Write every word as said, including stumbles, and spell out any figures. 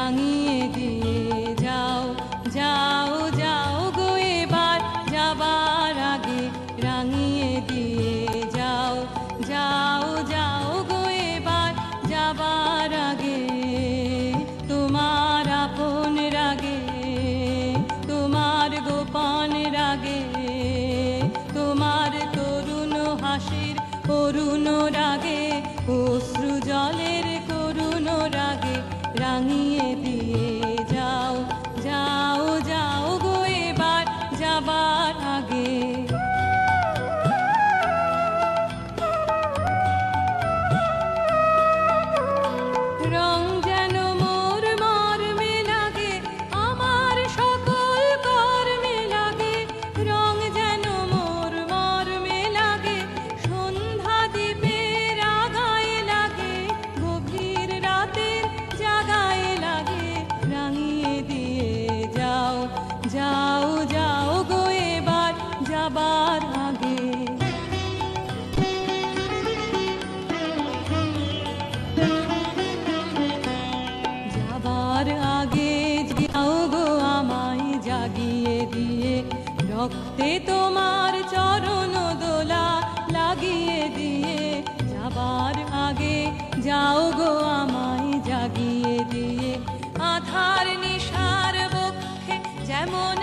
রাঙিয়ে দিয়ে যাও যাও যাও গো এবার যাবার আগে রাঙিয়ে দিয়ে যাও যাও যাও গো এবার যাবার আগে তোমার আপন রাগে তোমার গোপন রাগে তোমার তরুণ হাসির করুণ রাগে অশ্রু জলের করুণ রাগে রাঙিয়ে দিয়ে যাও যাও যাও গো এবার যাবার আগে রং যেন মোর মর্মে লাগে আমার সকল কর্মে লাগে রং যেন মোর মর্মে লাগে সন্ধ্যা দ্বীপের আগায় লাগে গভীর রাতের জাগায় লাগে রাঙিয়ে দিয়ে যাও যাও যাও গো এবার যাবার আগে যাবার আগে যাও গো আমায় জাগিয়ে দিয়ে রক্তে তোমার চরণ দোলা লাগিয়ে দিয়ে যাবার আগে যাও গো আমায় জাগিয়ে দিয়ে আধার নিশার বক্ষে যেমন